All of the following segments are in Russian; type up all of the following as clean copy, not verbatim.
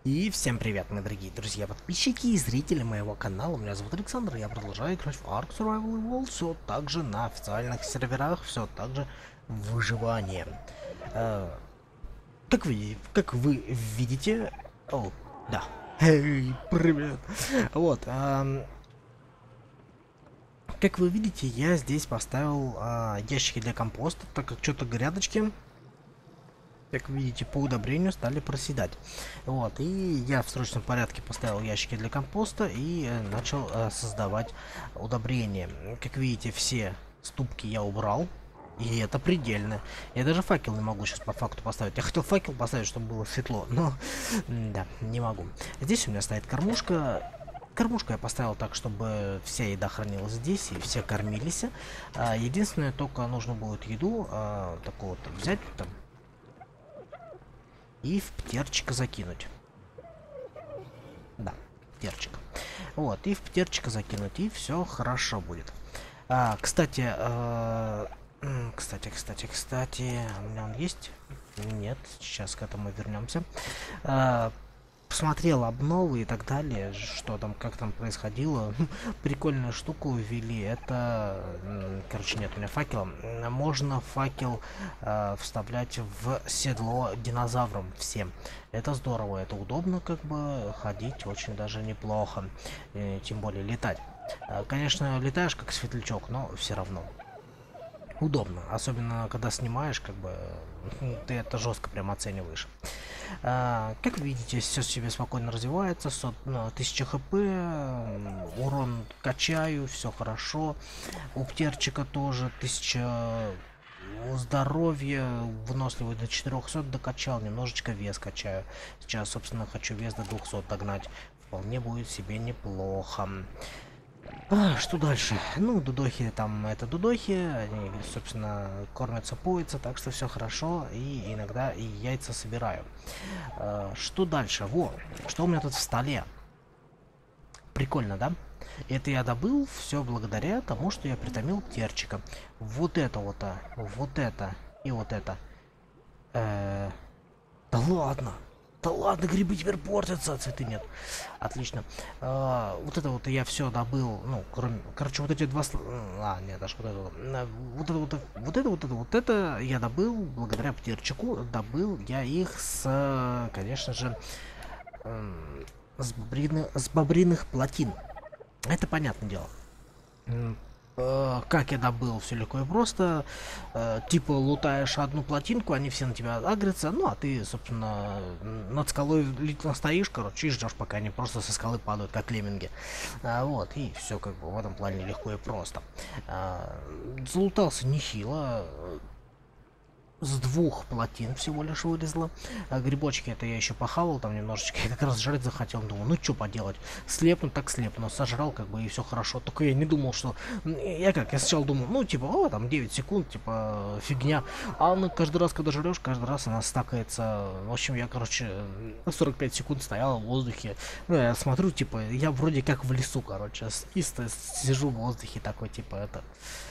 И всем привет, мои дорогие друзья, подписчики и зрители моего канала. Меня зовут Александр, и я продолжаю играть в Ark Survival Evolved, все так же на официальных серверах, все так же выживание. Э, как вы видите... О, да. Эй, привет. Вот, как вы видите, я здесь поставил ящики для компоста, так как что-то грядочки, как видите, по удобрению стали проседать. Вот, и я в срочном порядке поставил ящики для компоста и начал создавать удобрения. Как видите, все ступки я убрал. И это предельно. Я даже факел не могу сейчас по факту поставить. Я хотел факел поставить, чтобы было светло, но да, не могу. Здесь у меня стоит кормушка. Кормушку я поставил так, чтобы вся еда хранилась здесь и все кормились. Единственное, только нужно будет еду такую вот взять там и в птерчика закинуть. Да, птерчик. Вот, и в птерчика закинуть, и все хорошо будет. Кстати, кстати, у меня он есть? Нет, сейчас к этому вернемся. Посмотрел обновы и так далее, что там, как там происходило. Прикольную штуку ввели. Это, короче, нет у меня факела. Можно факел вставлять в седло динозаврам всем. Это здорово, это удобно, как бы ходить очень даже неплохо. Тем более летать. Конечно, летаешь как светлячок, но все равно удобно, особенно когда снимаешь, как бы ты это жестко прям оцениваешь. Как видите, все себе спокойно развивается, 1000 хп, урон качаю, все хорошо. У птерчика тоже 1000 здоровья, выносливый до 400 докачал, немножечко вес качаю. Сейчас, собственно, хочу вес до 200 догнать. Вполне будет себе неплохо. Что дальше? Ну, дудохи там, это дудохи, они, собственно, кормятся, поятся, так что все хорошо, и иногда и яйца собираю. Что дальше? Во, что у меня тут в столе? Прикольно, да? Это я добыл все благодаря тому, что я притомил перчика. Вот это вот это и вот это. Да ладно! Да ладно, грибы теперь портятся, а цветы нет. Отлично. Вот это вот я все добыл. Ну, кроме. Короче, вот эти два. Нет, даже вот это вот. Вот это я добыл благодаря птирчику. Добыл я их с, конечно же, с бобриных плотин. Это понятное дело. Как я добыл, все легко и просто. Типа лутаешь одну плотинку, они все на тебя агрятся, ну а ты, собственно, над скалой стоишь, короче, и ждешь, пока они просто со скалы падают, как лемминги. Вот, и все как бы в этом плане легко и просто. Залутался нехило. С 2 плотин всего лишь вылезло. Грибочки это я еще похавал там немножечко. Я как раз жрать захотел. Думал, ну что поделать. Слепну так слепну. Сожрал как бы и все хорошо. Только я не думал, что... Я сначала думал, ну типа, там 9 секунд, типа, фигня. А она каждый раз, когда жрешь, каждый раз она стакается. В общем, я, короче, 45 секунд стоял в воздухе. Ну, я смотрю, типа, я вроде как в лесу, короче. И сижу в воздухе такой, типа, это...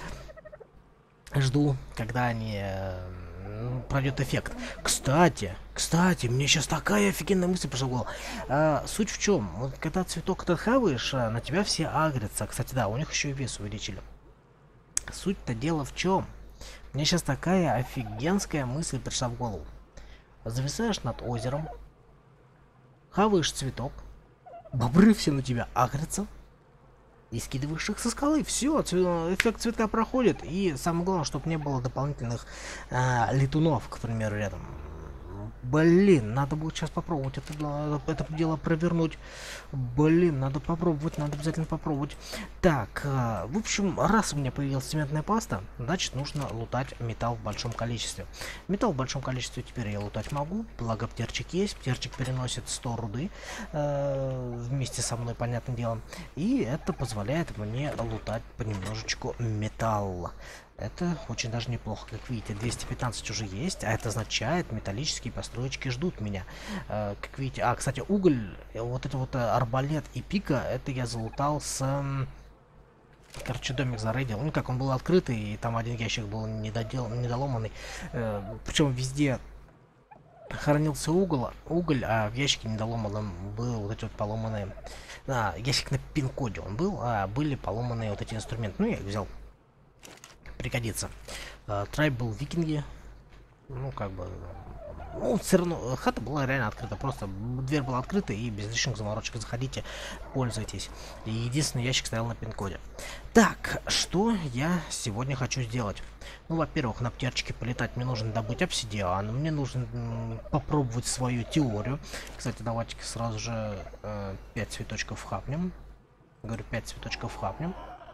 Жду, когда они пройдет эффект. Кстати, мне сейчас такая офигенная мысль пришла в голову. Суть в чем? Вот когда цветок этот хаваешь, на тебя все агрятся. Кстати, да, у них еще и вес увеличили. Суть-то дело в чем? Мне сейчас такая офигенская мысль пришла в голову. Зависаешь над озером, хаваешь цветок, бобры все на тебя агрятся, и скидываешь их со скалы. Все, эффект цветка проходит. И самое главное, чтобы не было дополнительных летунов, к примеру, рядом. Блин, надо будет сейчас попробовать это дело провернуть. Блин, надо попробовать, надо обязательно попробовать. Так, в общем, раз у меня появилась цементная паста, значит нужно лутать металл в большом количестве. Металл в большом количестве теперь я лутать могу, благо птерчик есть. Птерчик переносит 100 руды вместе со мной, понятным делом. И это позволяет мне лутать понемножечку металла. Это очень даже неплохо. Как видите, 215 уже есть, а это означает, металлические построечки ждут меня. Как видите, кстати, уголь, вот это вот арбалет и пика, это я залутал с... Короче, домик зарейдил. Ну как, он был открытый, и там один ящик был недоломанный. Причем везде хранился уголь, а в ящике недоломанном был вот эти вот поломанные... ящик на пин-коде он был, а были поломанные вот эти инструменты. Ну, я их взял. Пригодится. Трайб был викинги. Ну, как бы... Ну, все равно, хата была реально открыта. Просто дверь была открыта, и без лишних заморочек заходите, пользуйтесь. И единственный ящик стоял на пин-коде. Так, что я сегодня хочу сделать? Ну, во-первых, на птичке полетать мне нужно добыть обсидиан. Мне нужно попробовать свою теорию. Кстати, давайте-ка сразу же 5 цветочков хапнем. Говорю, 5 цветочков хапнем.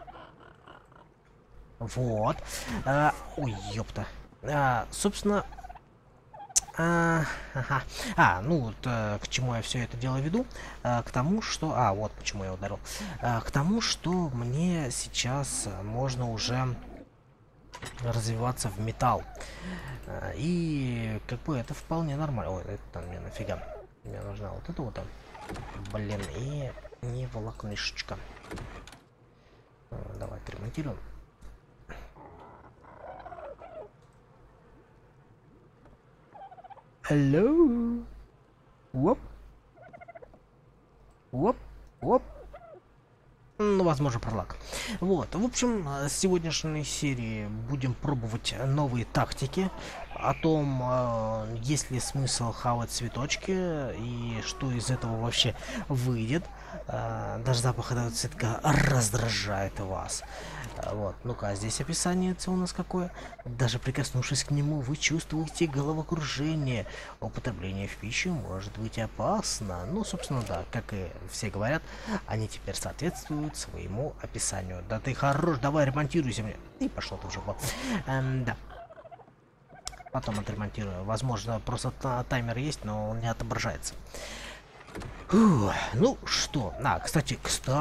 Вот. Ой, ёпта. Собственно... ну вот к чему я все это дело веду, к тому, что... вот почему я ударил. К тому, что мне сейчас можно уже развиваться в металл. И как бы это вполне нормально. Ой, это там мне нафига. Мне нужна вот эта вот, блин, и не волокнышечка. Давай отремонтируем. Hello. Воп. Воп. Воп. Ну, возможно, пролаг. Вот, в общем, с сегодняшней серии будем пробовать новые тактики. О том, есть ли смысл хавать цветочки и что из этого вообще выйдет. Даже запах этого цветка раздражает вас. Вот, ну-ка, здесь описание у нас какое. Даже прикоснувшись к нему, вы чувствуете головокружение. Употребление в пищу может быть опасно. Ну, собственно, да, как и все говорят, они теперь соответствуют своему описанию. Да ты хорош, давай ремонтируйся мне. И пошло ты в жопу. Да. Потом отремонтирую. Возможно, просто таймер есть, но он не отображается. Фух, ну что, кстати,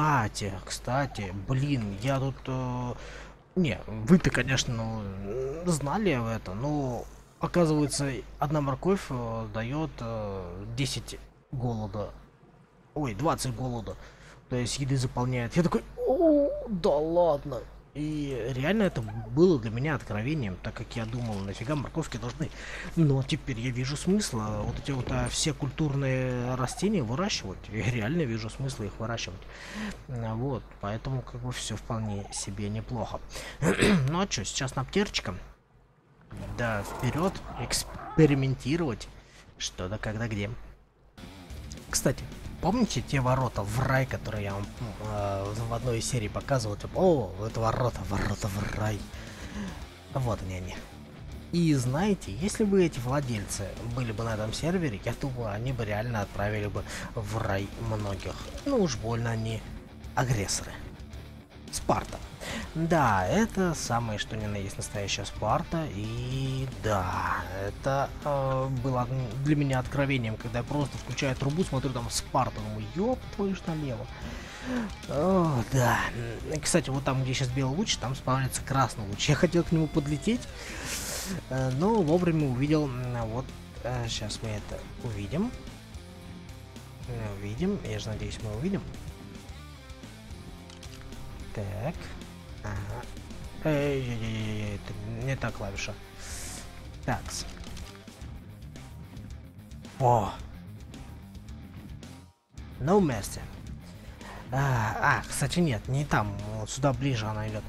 блин, я тут, не, вы-то, конечно, знали это, но, оказывается, одна морковь дает 10 голода, ой, 20 голода, то есть еды заполняет. Я такой, о, да ладно. И реально это было для меня откровением, так как я думал, нафига морковки должны. Но теперь я вижу смысла вот эти вот все культурные растения выращивать. Я реально вижу смысл их выращивать. Вот, поэтому как бы все вполне себе неплохо. Ну а что, сейчас на птичка. Да, вперед, экспериментировать. Что да, когда, где. Кстати, помните те ворота в рай, которые я вам в одной из серий показывал? Типа, о, это ворота в рай. Вот они. И знаете, если бы эти владельцы были бы на этом сервере, я думаю, они бы реально отправили бы в рай многих. Ну уж больно они агрессоры. Спарта. Да, это самое что ни на есть настоящая Спарта. И да, это было для меня откровением, когда я просто включаю трубу, смотрю там Спарта, думаю, ёб твою ж налево. О, да. Кстати, вот там, где сейчас белый луч, там спавнится красный луч. Я хотел к нему подлететь, но вовремя увидел. Вот, сейчас мы это увидим. Увидим, я же надеюсь, мы увидим. Так. Ага. Это не та клавиша. Такс. О! No mercy. Кстати, нет, не там. Вот сюда ближе она идет.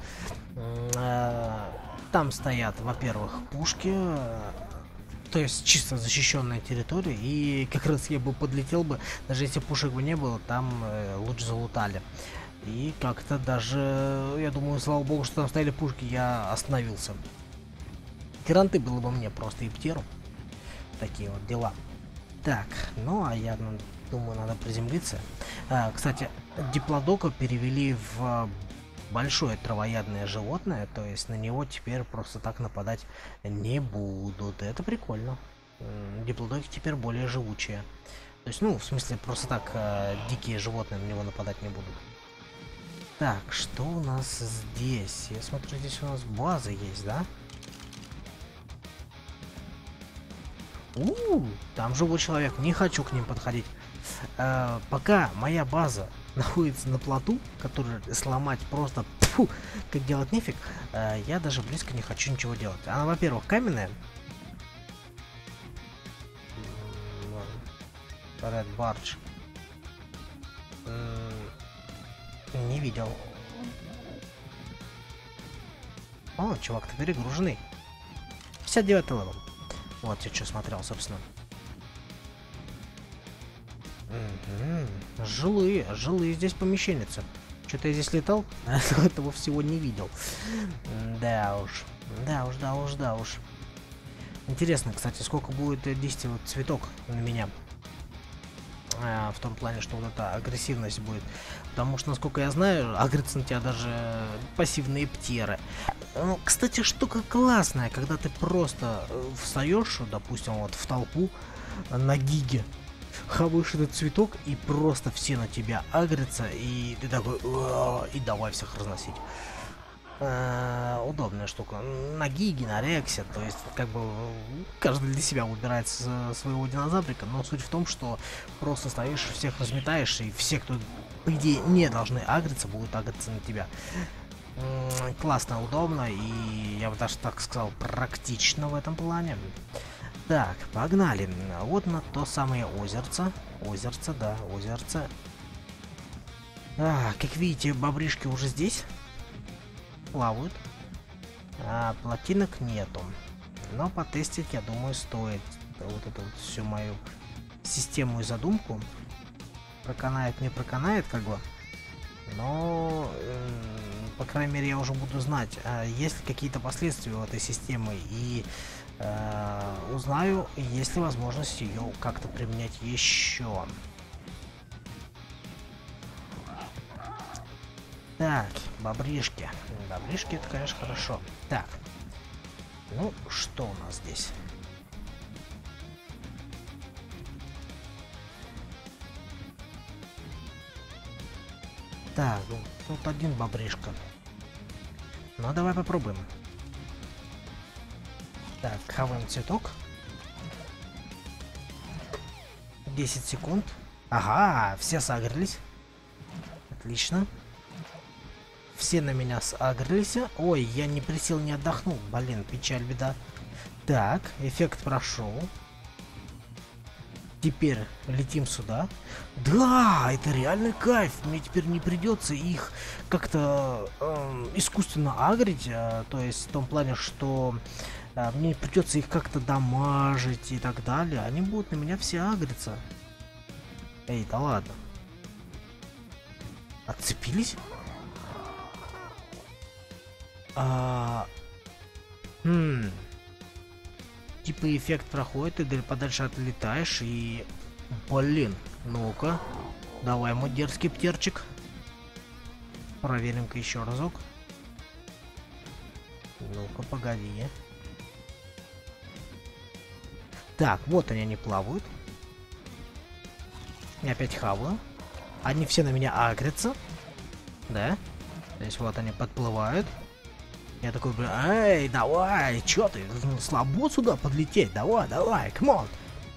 Там стоят, во-первых, пушки. То есть чисто защищенная территория. И как раз я бы подлетел бы, даже если пушек бы не было, там луч залутали. И как-то даже, я думаю, слава богу, что там стояли пушки, я остановился. Гранты было бы мне просто и птеру. Такие вот дела. Так, ну а я думаю, надо приземлиться. Кстати, диплодока перевели в большое травоядное животное, то есть на него теперь просто так нападать не будут. Это прикольно. Диплодоки теперь более живучие. То есть, ну, в смысле, просто так дикие животные на него нападать не будут. Так, что у нас здесь? Я смотрю, здесь у нас база есть, да? Там живой человек, не хочу к ним подходить. Пока моя база находится на плоту, который сломать просто, как делать нефиг, я даже близко не хочу ничего делать. Она, во-первых, каменная. Red Barge. Не видел. О, чувак-то перегруженный. 59 левел. Вот я что смотрел, собственно. Жилые здесь помещенницы. Что-то я здесь летал, а этого всего не видел. Да уж. Интересно, кстати, сколько будет действовать цветок на меня. В том плане, что вот эта агрессивность будет. Потому что, насколько я знаю, агрятся на тебя даже пассивные птеры. Ну, кстати, штука классная, когда ты просто встаешь, допустим, вот в толпу на гиге, хаваешь этот цветок, и просто все на тебя агрятся, и ты такой, и давай всех разносить. Удобная штука. На гиге, на рексе, то есть, как бы, каждый для себя выбирает своего динозаврика, но суть в том, что просто стоишь, всех разметаешь, и все, кто, по идее, не должны агриться, будут агриться на тебя. Классно, удобно, и я бы даже так сказал, практично в этом плане. Так, погнали. Вот на то самое озерце. Озерце, да, озерце. Как видите, бобришки уже здесь. Плавают. Плотинок нету. Но потестить, я думаю, стоит. Вот эту вот всю мою систему и задумку. Проканает, не проканает, как бы. Но, по крайней мере, я уже буду знать, есть ли какие-то последствия у этой системы. И узнаю, есть ли возможность ее как-то применять еще. Так, бобришки. Бобришки, это, конечно, хорошо. Так, ну, что у нас здесь? Так, тут один бобришка. Ну, давай попробуем. Так, хаваем цветок. 10 секунд. Ага, все сагрились. Отлично. Все на меня сагрились. Ой, я не присел, не отдохнул. Блин, печаль, беда. Так, эффект прошел. Теперь летим сюда. Да, это реальный кайф. Мне теперь не придется их как-то искусственно агрить. То есть в том плане, что мне придется их как-то дамажить и так далее. Они будут на меня все агриться. Эй, да ладно. Отцепились? Типа эффект проходит, и подальше отлетаешь, и... Блин, ну-ка. Давай, мой дерзкий птерчик. Проверим-ка еще разок. Ну-ка, погоди. Так, вот они плавают. Я опять хаваю. Они все на меня агрятся. Да? То есть вот они подплывают. Я такой, блин, эй, давай, чё ты, слабо сюда подлететь, давай, камон.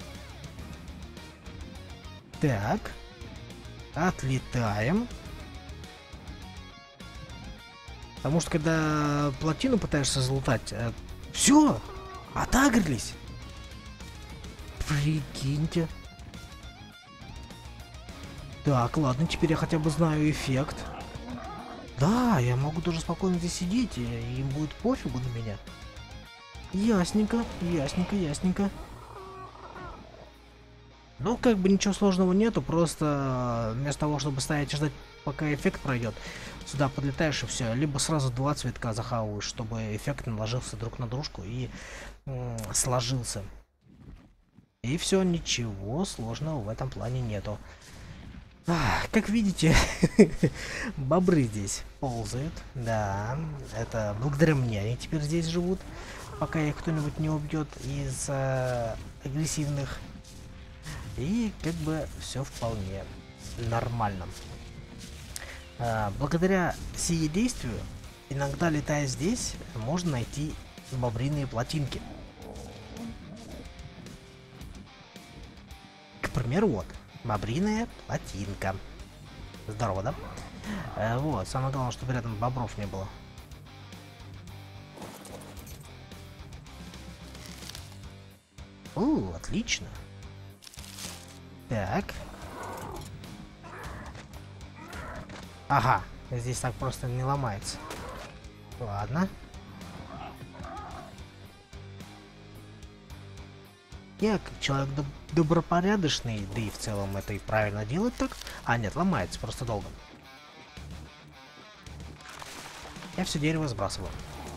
Так, отлетаем. Потому что когда плотину пытаешься залутать, все, отагрились. Прикиньте. Так, ладно, теперь я хотя бы знаю эффект. Да, я могу тоже спокойно здесь сидеть, и им будет пофигу на меня. Ясненько. Ну, как бы ничего сложного нету, просто вместо того, чтобы стоять и ждать, пока эффект пройдет, сюда подлетаешь и все. Либо сразу два цветка захавываешь, чтобы эффект наложился друг на дружку и сложился. И все, ничего сложного в этом плане нету. Как видите, бобры здесь ползают. Да, это благодаря мне они теперь здесь живут, пока их кто-нибудь не убьет из агрессивных. И как бы все вполне нормально. Благодаря сие действию, иногда летая здесь, можно найти бобриные плотинки. К примеру, вот. Бобриная плотинка. Здорово, да? Вот, самое главное, чтобы рядом бобров не было. Отлично. Так. Ага, здесь так просто не ломается. Ладно. Я, как человек добропорядочный, да и в целом это и правильно делать так. А, нет, ломается, просто долго. Я все дерево сбрасываю.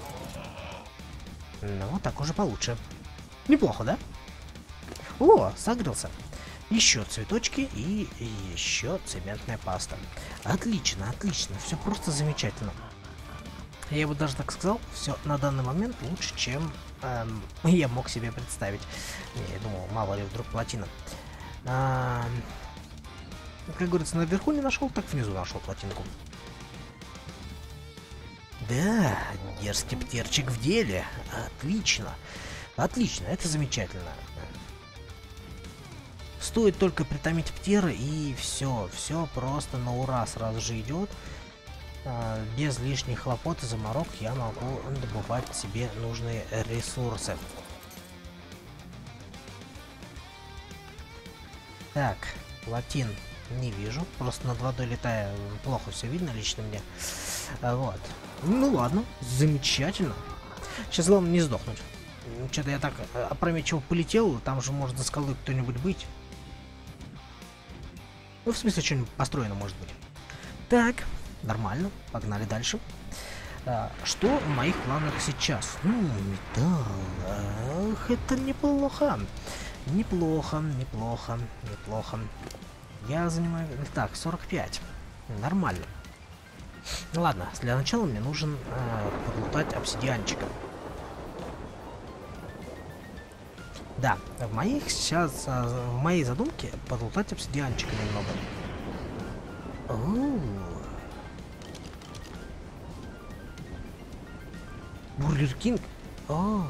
Ну, так уже получше. Неплохо, да? О, согрелся. Еще цветочки и еще цементная паста. Отлично, отлично. Все просто замечательно. Я бы даже так сказал, все на данный момент лучше, чем я мог себе представить. Я думал, мало ли вдруг плотина. Как говорится, наверху не нашел, так внизу нашел плотинку. Да, дерзкий птерчик в деле. Отлично. Отлично, это замечательно. Стоит только притомить птера, и все просто на ура сразу же идет. Без лишних хлопот и заморок я могу добывать себе нужные ресурсы. Так, плотин не вижу, просто над водой летая плохо все видно лично мне. Вот. Ну ладно, замечательно. Сейчас главное не сдохнуть. Что-то я так опрометчиво полетел, там же может за скалой кто-нибудь быть. Ну, в смысле, что-нибудь построено может быть. Так, нормально, погнали дальше. Что в моих планах сейчас? Металл. Ах, это неплохо. Неплохо. Я занимаю... Так, 45. Нормально. Ладно, для начала мне нужен подлутать обсидианчика. Да, в моей задумке подлутать обсидианчика немного. Бургер Кинг? У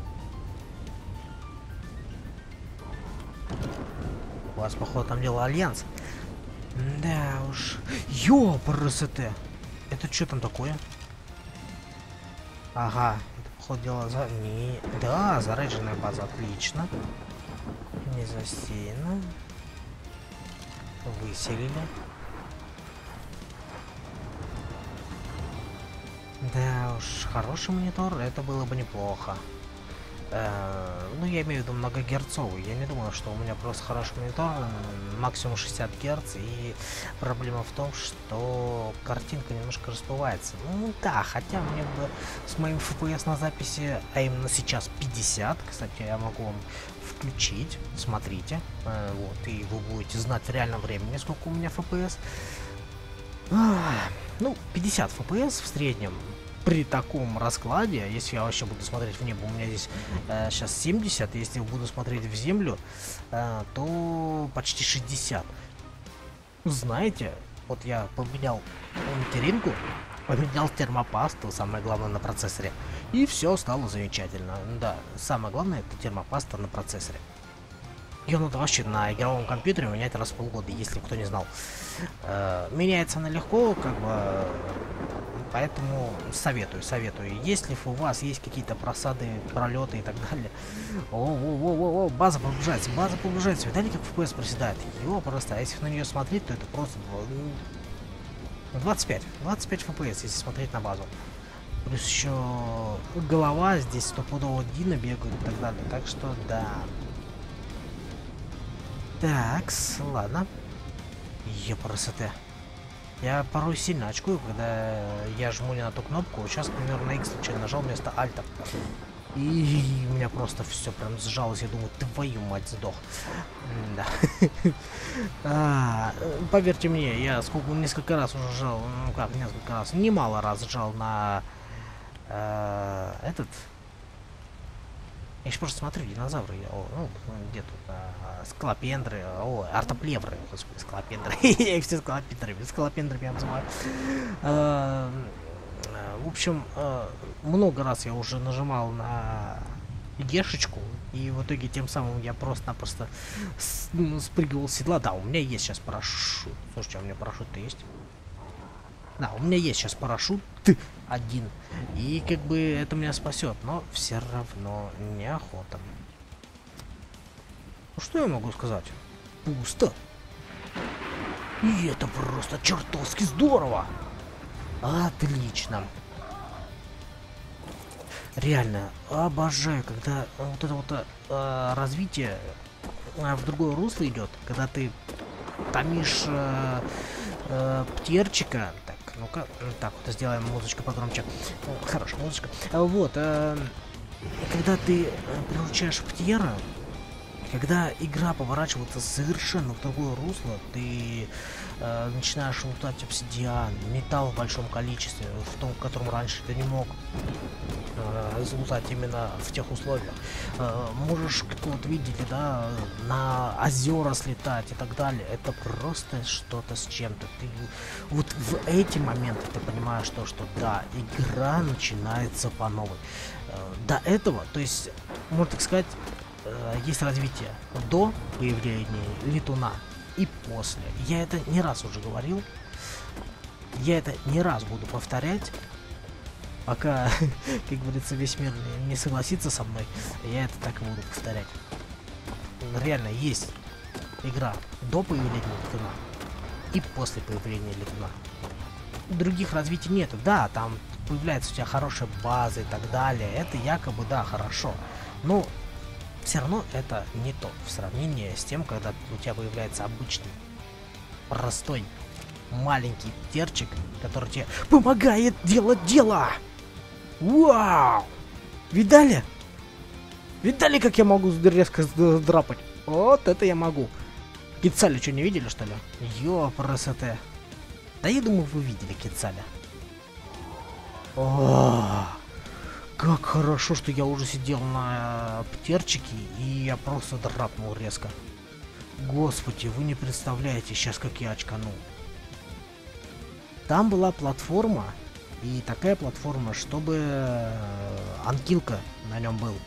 вас, походу, там дело Альянс. Да уж. Ёпрст. Это что там такое? Ага. Это, походу, дело за... Не... Да, заряженная база. Отлично. Не засеяно. Выселили. Да уж, хороший монитор, это было бы неплохо. Ну, я имею в виду многогерцовый. Я не думаю, что у меня просто хороший монитор, максимум 60 Гц, и проблема в том, что картинка немножко расплывается. Ну да, хотя мне бы с моим FPS на записи, а именно сейчас 50, кстати, я могу вам включить, смотрите, вот, и вы будете знать в реальном времени, сколько у меня FPS. Ну, 50 FPS в среднем. При таком раскладе, если я вообще буду смотреть в небо, у меня здесь сейчас 70, если я буду смотреть в землю, то почти 60. Знаете, вот я поменял материнку, поменял термопасту, самое главное, на процессоре, и все стало замечательно. Да, самое главное, это термопаста на процессоре. Ее надо вообще на игровом компьютере менять раз в полгода, если кто не знал. Меняется она легко, как бы, поэтому советую. Если у вас есть какие-то просады, пролеты и так далее. О, база погружается. Видали, как FPS проседает? Его просто, а если на нее смотреть, то это просто 25 FPS, если смотреть на базу. Плюс еще голова, здесь стопудово Дина бегают и так далее. Так что да. Такс, ладно. Ёпрст. Я порой сильно очкую, когда я жму не на ту кнопку. Сейчас, к примеру, на X случайно нажал вместо альта. И у меня просто все прям сжалось. Я думаю, твою мать, сдох. Да. Поверьте мне, я несколько раз уже жал. Ну как, несколько раз. Немало раз жал на этот. Я еще просто смотрю, динозавры, где тут, скалопендры, артоплевры, господи, скалопендры, я их все скалопендрами я называю. В общем, много раз я уже нажимал на гешечку, и в итоге тем самым я просто-напросто спрыгивал с седла. Да, у меня есть сейчас парашют. Слушайте, у меня парашют-то есть? Да, у меня есть сейчас парашют один. И как бы это меня спасет, но все равно неохота. Ну что я могу сказать? пусто. И это просто чертовски здорово. Отлично. Реально, обожаю, когда вот это вот развитие в другое русло идет, когда ты томишь птерчика. Так, ну-ка, так вот сделаем музычку погромче. Хорошая музычка. Вот, когда ты приручаешь птера, когда игра поворачивается совершенно в другое русло, ты начинаешь лутать обсидиан, металл в большом количестве, в том, в котором раньше ты не мог залутать именно в тех условиях. Можешь, как вот видите, да, на озера слетать и так далее. Это просто что-то с чем-то. Ты вот в эти моменты ты понимаешь то, что да, игра начинается по новой. До этого, то есть, можно так сказать, есть развитие до появления летуна и после. Я это не раз уже говорил. Я это не раз буду повторять. Пока, как говорится, весь мир не согласится со мной, я это так и буду повторять. Реально есть игра до появления летуна и после появления летуна. Других развитий нету. Да, там появляется у тебя хорошая база и так далее. Это якобы, да, хорошо. Но все равно это не то в сравнении с тем, когда у тебя появляется обычный, простой, маленький терчик, который тебе помогает делать дело. Вау! Видали? Видали, как я могу резко драпать? Вот это я могу. Кицали что, не видели, что ли? Ёпрст. Да я думаю, вы видели Кицаля. О, как хорошо, что я уже сидел на птерчике, и я просто драпнул резко. Господи, вы не представляете сейчас, как я очканул. Там была платформа, и такая платформа, чтобы анкилка на нем был.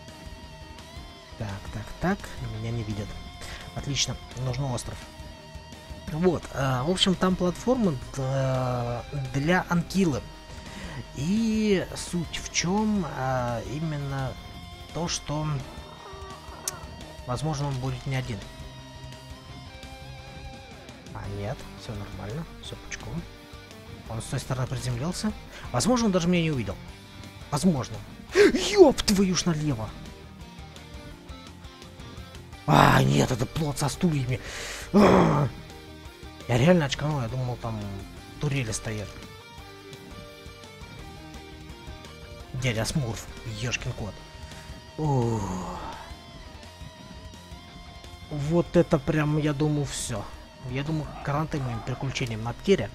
Так, меня не видят. Отлично, нужен остров. Вот, в общем, там платформа для анкилы. И суть в чем именно то, что, возможно, он будет не один. А нет, все нормально, все пучком. Он с той стороны приземлился. Возможно, он даже меня не увидел. Возможно. Ёб твою ж налево! А, нет, это плот со стульями. Я реально очканул, я думал, там турели стоят. Дядя Смурф, ёшкин кот. Вот это прям, я думаю, все. Я думаю, каранты моим приключением на Птере.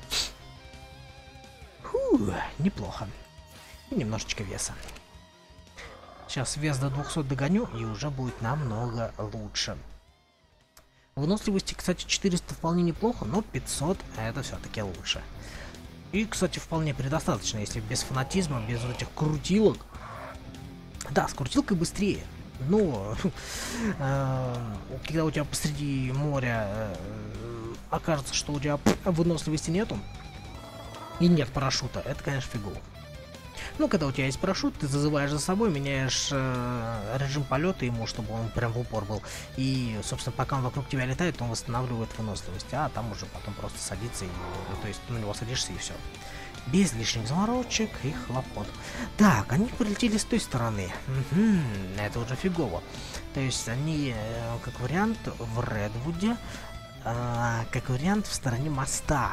Неплохо. И немножечко веса. Сейчас вес до 200 догоню, и уже будет намного лучше. Выносливости, кстати, 400 вполне неплохо, но 500 это все-таки лучше. И, кстати, вполне предостаточно, если без фанатизма, без вот этих крутилок. Да, с крутилкой быстрее. Но когда у тебя посреди моря окажется, что у тебя выносливости нету и нет парашюта, это, конечно, фигово. Ну, когда у тебя есть парашют, ты зазываешь за собой, меняешь режим полета ему, чтобы он прям в упор был. И, собственно, пока он вокруг тебя летает, он восстанавливает выносливость. А там уже потом просто садится, и, то есть на него садишься и все. Без лишних заморочек и хлопот. Так, они прилетели с той стороны. Это уже фигово. То есть они, как вариант, в Редвуде, как вариант, в стороне моста.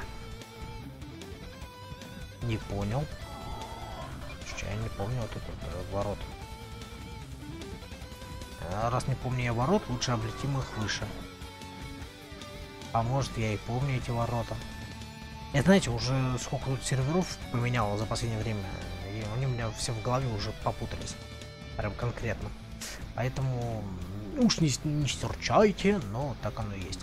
Не понял. Я не помню вот этот ворот. Раз не помню я ворот, лучше облетим их выше. А может, я и помню эти ворота. Я, знаете, уже сколько тут серверов поменял за последнее время, и они у меня все в голове уже попутались. Прям конкретно. Поэтому уж не серчайте, но так оно и есть.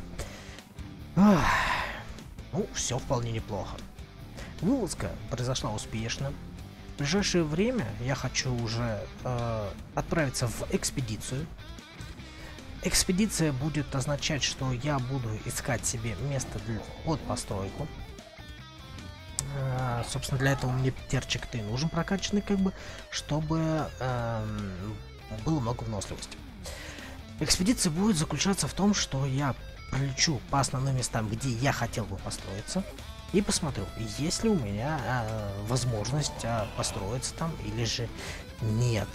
Ну, все вполне неплохо. Вылазка произошла успешно. В ближайшее время я хочу уже отправиться в экспедицию. Экспедиция будет означать, что я буду искать себе место под постройку. Собственно, для этого мне терчик-то и нужен прокачанный, как бы, чтобы было много выносливости. Экспедиция будет заключаться в том, что я пролечу по основным местам, где я хотел бы построиться, и посмотрю, есть ли у меня возможность построиться там, или же нет.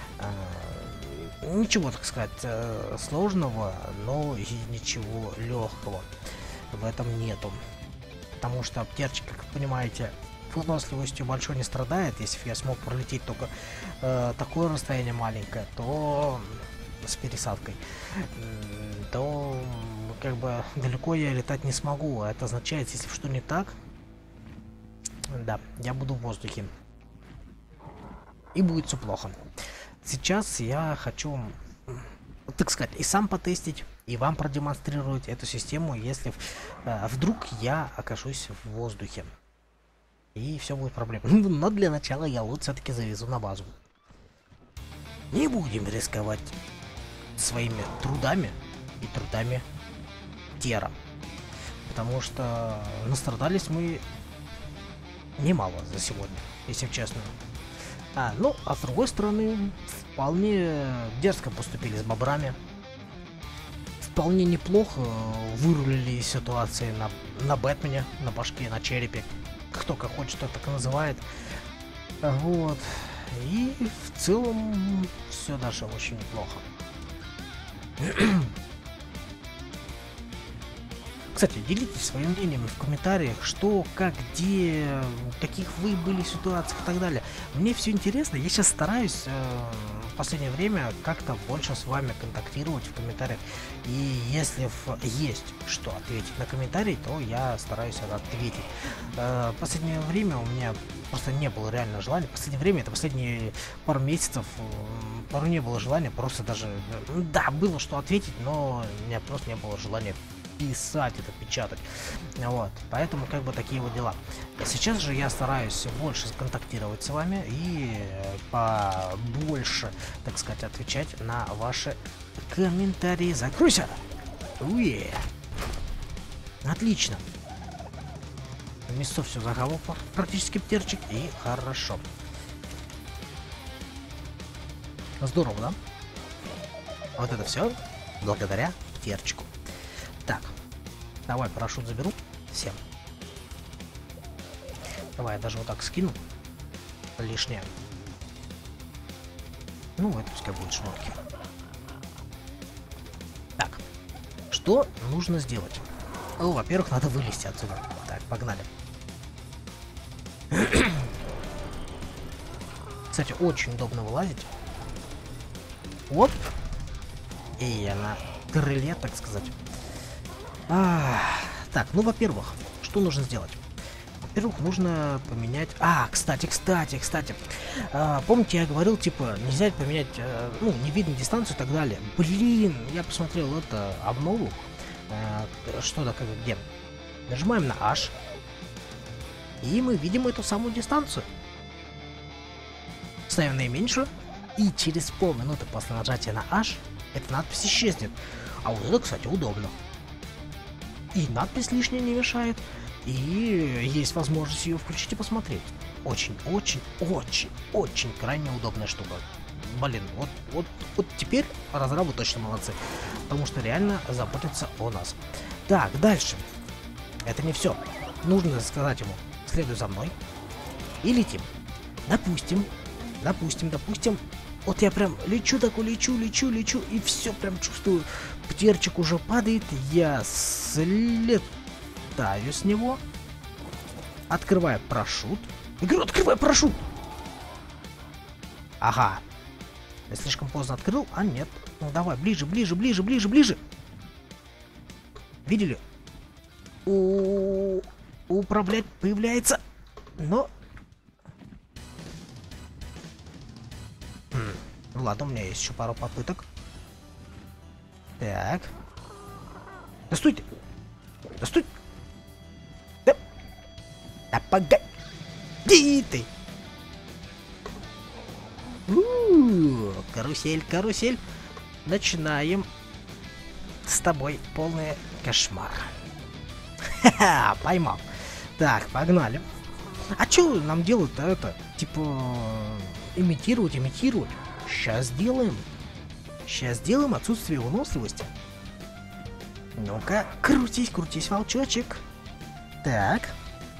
Ничего, так сказать, сложного, но и ничего легкого в этом нету. Потому что птичка, как понимаете, выносливостью большой не страдает. Если бы я смог пролететь только такое расстояние маленькое, то с пересадкой, то как бы далеко я летать не смогу. Это означает, если что не так, да, я буду в воздухе. И будет все плохо. Сейчас я хочу, так сказать, и сам потестить, и вам продемонстрировать эту систему, если вдруг я окажусь в воздухе. И все будет проблема. Но для начала я лут все-таки завезу на базу. Не будем рисковать своими трудами и трудами Тера. Потому что настрадались мы немало за сегодня, если честно. Ну, а с другой стороны, вполне дерзко поступили с бобрами. Вполне неплохо вырулили из ситуации на Бэтмене, на башке, на черепе. Кто как хочет, тот так и называет. Вот. И в целом все даже очень неплохо. Кстати, делитесь своим мнением в комментариях, что, как, где, в каких вы были ситуациях и так далее. Мне все интересно, я сейчас стараюсь в последнее время как-то больше с вами контактировать в комментариях. И если есть что ответить на комментарий, то я стараюсь ответить. В последнее время у меня просто не было реально желания. В последнее время, это последние пару месяцев, пару не было желания, просто даже, да, было что ответить, но у меня просто не было желания писать это, печатать. Вот, поэтому как бы такие вот дела. Сейчас же я стараюсь больше контактировать с вами и побольше, так сказать, отвечать на ваши комментарии. Закройся! Уе! Отлично. Мясо все захавал практически птичек, и хорошо. Здорово, да? Вот это все благодаря птичку. Так, давай парашют заберу всем. Давай я даже вот так скину лишнее. Ну, это пускай будет шмотки. Так, что нужно сделать? Ну, во-первых, надо вылезти отсюда. Так, погнали. Кстати, очень удобно вылазить. Оп! И я на крыле, так сказать. Так, ну, во-первых, что нужно сделать? Во-первых, нужно поменять... кстати. Помните, я говорил, типа, нельзя поменять, ну, не видно дистанцию и так далее. Блин, я посмотрел это обнову. Что да, как где? Нажимаем на H. И мы видим эту самую дистанцию. Ставим наименьшую. И через полминуты после нажатия на H эта надпись исчезнет. А вот это, кстати, удобно. И надпись лишняя не мешает. И есть возможность ее включить и посмотреть. Очень крайне удобная штука. Блин, вот теперь разрабы точно молодцы. Потому что реально заботятся о нас. Так, дальше. Это не все. Нужно сказать ему: следуй за мной. И летим. Допустим. Вот я прям лечу, и все прям чувствую. Птичек уже падает. Я слетаю с него. Открываю парашют. Я говорю, открывай парашют! Ага. Я слишком поздно открыл, а нет. Ну давай, ближе. Видели? Управлять появляется. Но... Ну ладно, у меня есть еще пару попыток. Так. Да стой ты! Да погоди ты! Карусель. Начинаем с тобой полный кошмар. Ха-ха, поймал. Так, погнали. А что нам делать-то это? Типа, имитировать. Сейчас сделаем отсутствие выносливости. Ну-ка, крутись, крутись, волчочек. Так.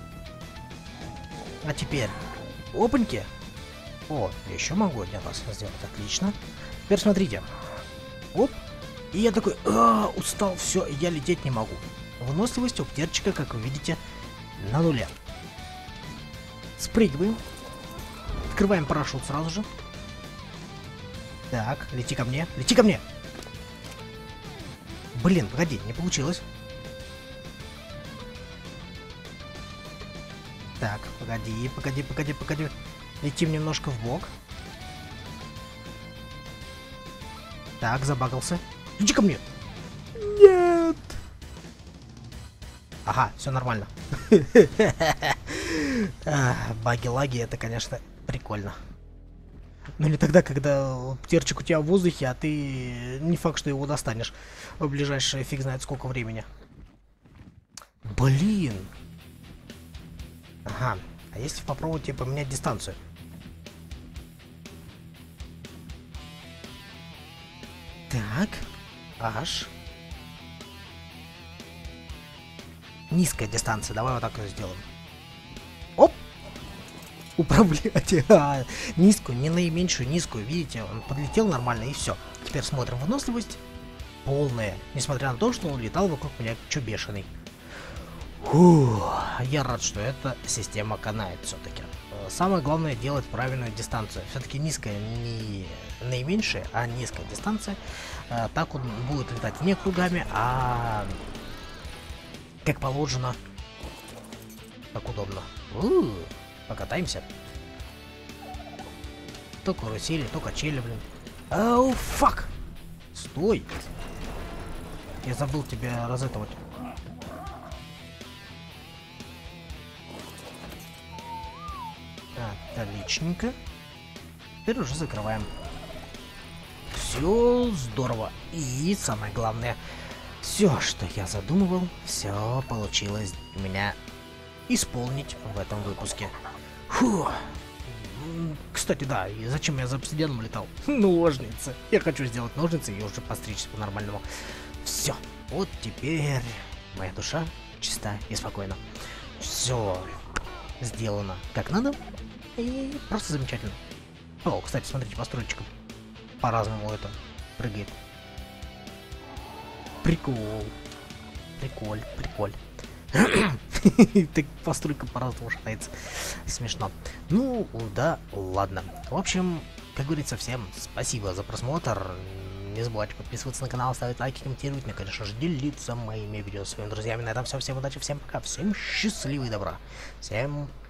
А теперь... Опаньки. О, еще могу один раз сделать. Отлично. Теперь смотрите. Оп. И я такой, устал, все, я лететь не могу. Выносливость у птерчика, как вы видите, на нуле. Спрыгиваем. Открываем парашют сразу же. Так, лети ко мне, лети ко мне. Блин, погоди, не получилось. Так, погоди. Летим немножко в бок. Так, забагался. Иди ко мне. Нет. Ага, все нормально. Баги-лаги, это, конечно, прикольно. Но не тогда, когда птерчик у тебя в воздухе, а ты не факт, что его достанешь в ближайшее фиг знает сколько времени. Блин. Ага. А если попробовать тебе поменять дистанцию? Так. Аж. Низкая дистанция. Давай вот так вот сделаем. Оп! Управлять. Низкую, не наименьшую, низкую. Видите, он подлетел нормально и все. Теперь смотрим выносливость. Полная. Несмотря на то, что он летал вокруг меня, чё бешеный. Я рад, что эта система канает все-таки. Самое главное делать правильную дистанцию. Все-таки низкая, не наименьшая, а низкая дистанция. Так он будет летать не кругами, а как положено. Как удобно. Покатаемся. То карусели, то качели, блин. Оу, фак! Стой! Я забыл тебя разэтовать. Отличненько. Теперь уже закрываем. Все здорово. И самое главное, все, что я задумывал, все получилось у меня исполнить в этом выпуске. Фу. Кстати, да, и зачем я за обсидианом летал? Ножницы. Я хочу сделать ножницы и уже постричься по-нормальному. Все. Вот теперь моя душа чиста и спокойна. Все сделано как надо. И просто замечательно. О, кстати, смотрите, постройчиком по-разному это прыгает. Прикол. Приколь. Так постройка по-разному шатается. Смешно. Ну, да, ладно. В общем, как говорится, всем спасибо за просмотр. Не забывайте подписываться на канал, ставить лайки, комментировать, ну и, конечно же, делиться моими видео с своими друзьями. На этом все. Всем удачи, всем пока, всем счастливого и добра. Всем